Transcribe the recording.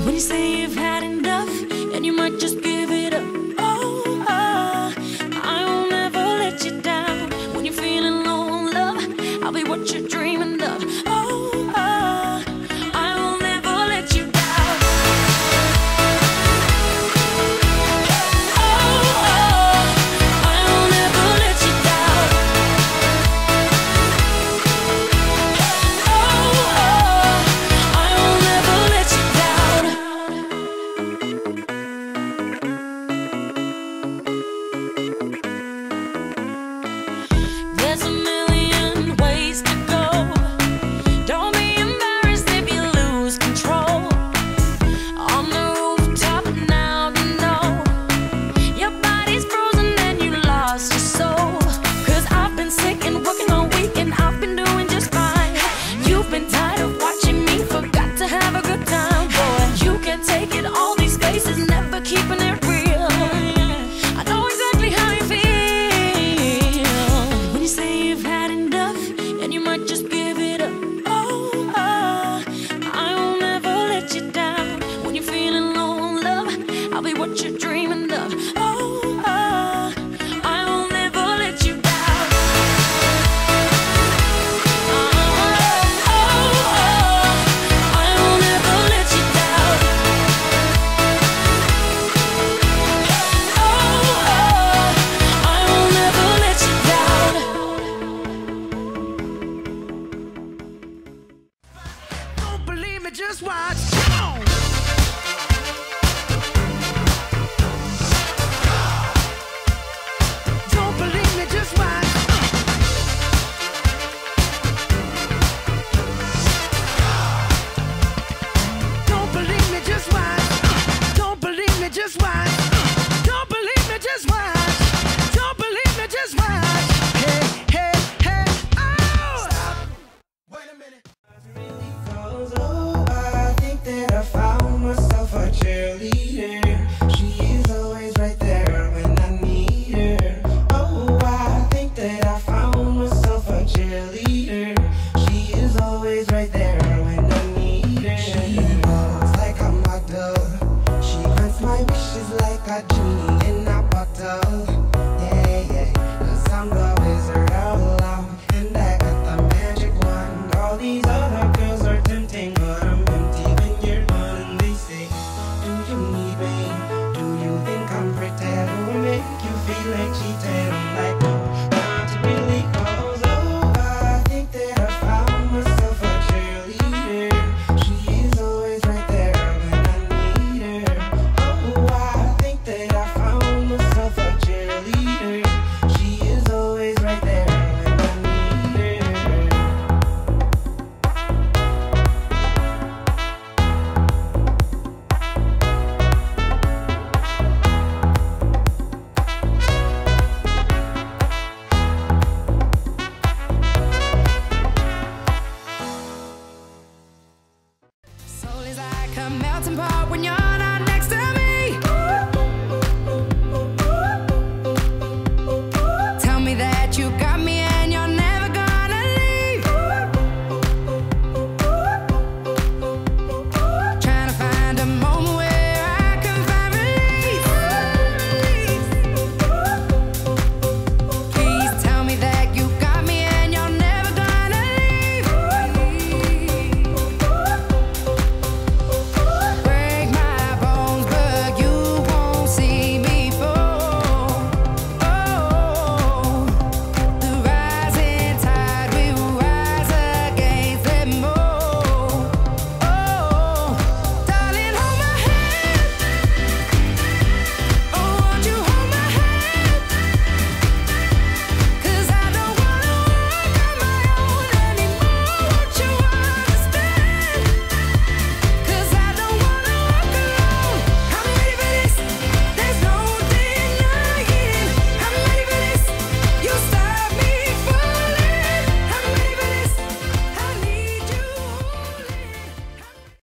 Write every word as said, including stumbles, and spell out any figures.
When you say you've had enough, and you might just give it up. Oh, oh, I won't ever let you down. When you're feeling low on love, I'll be what you're dreaming of. Oh, oh, I will never let you down. Oh, oh, I will never let you down. Oh, oh, I will never let you down. There's a million ways to go. Don't be embarrassed if you lose control. On the rooftop now, you know your body's frozen and you lost your soul. Cause I've been sick and working all week and I've been doing just fine. You've been tired of watching me, forgot to have a good time. Boy, you can't take it, all these faces, never keeping it real. I know exactly how you feel. When you say you've had enough, and you might just give it up. Oh, oh, I won't ever let you down. When you're feeling low on love, I'll be what you're dreaming of. Oh, oh, I will never let you down. Oh, oh, oh, I will never let you down. Oh, oh, I will never let you down. Don't believe me, just watch. Come on. Don't believe me, just watch. Don't believe me, just watch. Don't believe me, just watch. Don't believe me, just watch. Don't believe me, just watch. Hey, hey, hey, oh! Stop. Wait a minute. Oh, I think that I found myself a cheerleader. She is always right there when I need her. Oh, I think that I found myself a cheerleader. She is always right there when I need her. She walks like a model. She grants my wishes like a genie in a bottle. Yeah, yeah, 'cause I'm the wizard of love, and I got the magic wand. All these other girls are tempting, but I'm empty when you're gone. And they say, do you need me? Do you think I'm pretty? Do I make you feel like cheating? I'm like, no, not really, 'cause oh, I think that I found myself a cheerleader. She is always right there when I need her. Oh, I think that I found myself a cheerleader. She is always right there when I need her. Soul is like a melting pot when you're